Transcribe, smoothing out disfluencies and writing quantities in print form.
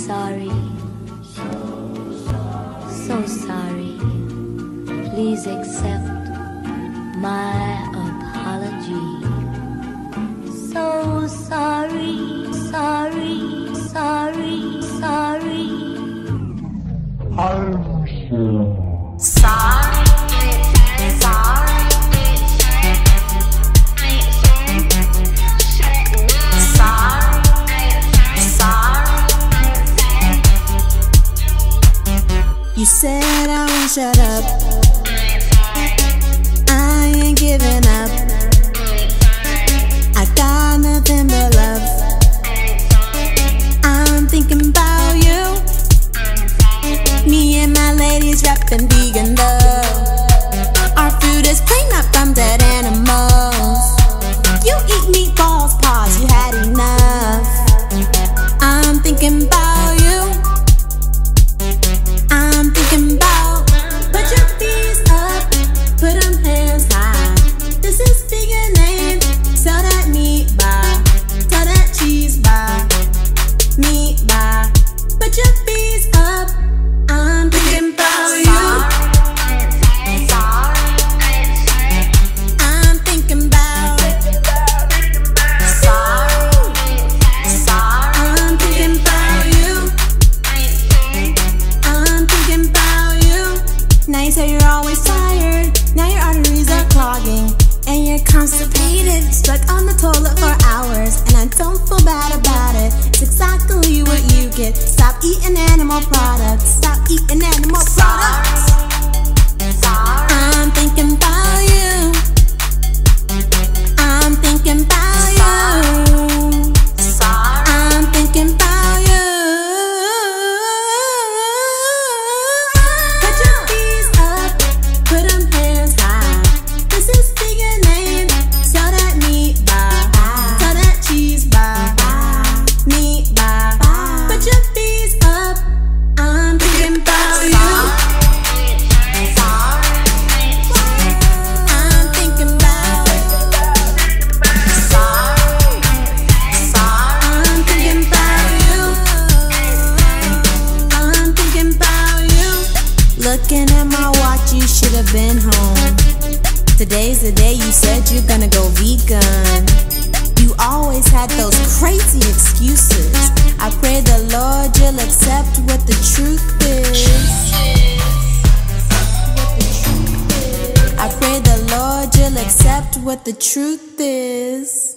sorry, so sorry. Please accept my apology. So sorry, sorry, sorry, sorry. I'm sorry. You said I won't shut up. I ain't giving up. I got nothing but love. I'm thinking about you. Me and my ladies reppin' vegan love. Our food is clean up from dead animals. You eat meatballs, paws, you had enough. I'm thinking about you. I'm thinking about, put your feet up, put them hands high. This is vegan-ade, sell that meat bar, sell that cheese bar, meat bar. Put your feet up, I'm thinking about you. I'm thinking about, I'm thinking about you. I'm thinking about you. Now you say you're always tired. Now your arteries are clogging and you're constipated, stuck on the toilet for hours. And I don't feel bad about it. It's exactly what you get. Stop eating animal products. Stop eating animal products. I'm thinking about you. I'm thinking about you. I'm thinking about you. Put your feet up, put them hands high. This is vegan-ade, sell that meat bar, sell that cheese bar, meat bar. Put your feet up, I'm thinking about you. I'm thinking about, I'm thinking about you. I'm thinking about you. Looking at my watch, you should have been home. Today's the day you said you're gonna go vegan. You always had those crazy excuses. I pray the Lord you'll accept what the truth is. I pray the Lord you'll accept what the truth is.